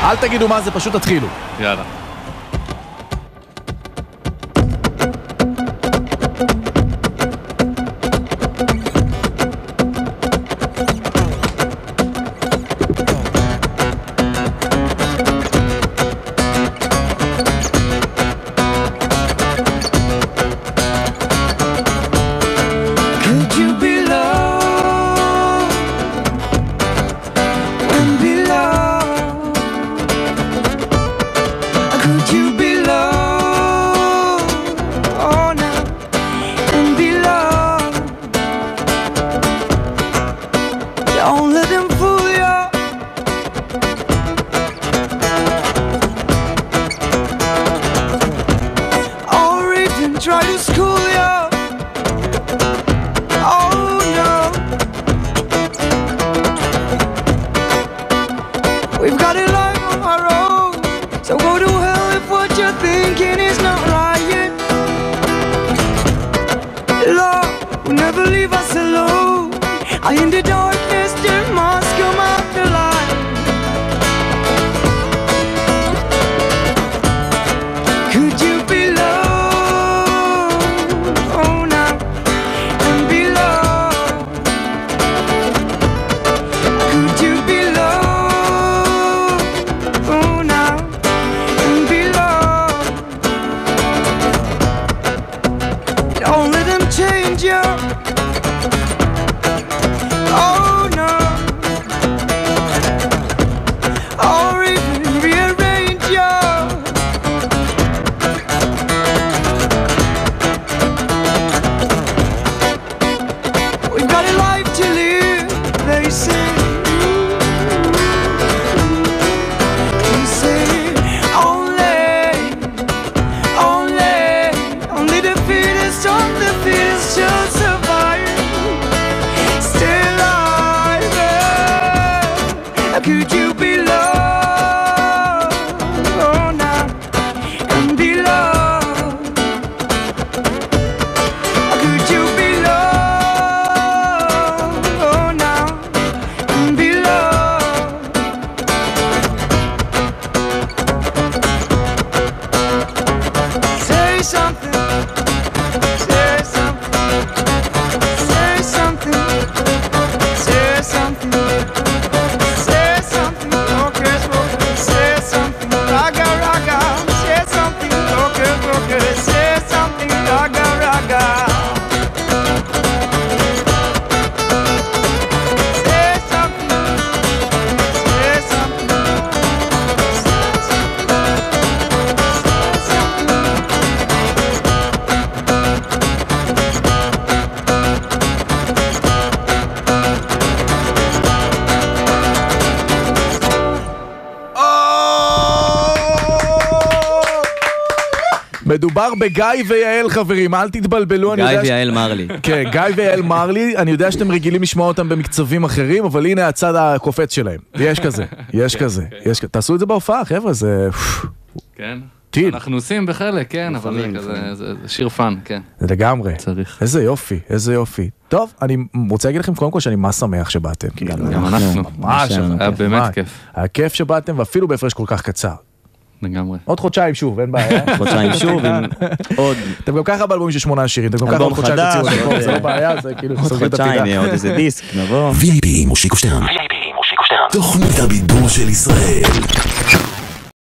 אל תגידו מה זה, פשוט תתחילו. יאללה. מדובר בגיא ויעל חברים, אל תתבלבלו. גיא ויעל מרלי. כן, גיא ויעל מרלי, אני יודע שאתם רגילים לשמוע אותם במקצבים אחרים, אבל הנה הצד הקופץ שלהם. יש כזה, יש כזה. תעשו את זה בהופעה, חבר'ה, זה... כן. טיל. אנחנו עושים בחלק, כן, אבל זה שיר פן, כן. זה לגמרי. צריך. איזה יופי, איזה יופי. טוב, אני רוצה להגיד לכם קודם כל שאני מה שמח שבאתם. גם אנחנו. ממש, היה באמת כיף. היה כיף שבאתם, ואפילו בהפרש כל כך קצר. לגמרי. עוד חודשיים שוב, אין בעיה. חודשיים שוב, עוד... אתם גם ככה באלבומים של 8 שירים, אתם גם ככה עוד חודשיים תציעו, זה לא בעיה, זה כאילו עוד חודשיים, עוד איזה דיסק, נבוא. VIP עם מושיקו שטרן. תוכנית הבידור של ישראל.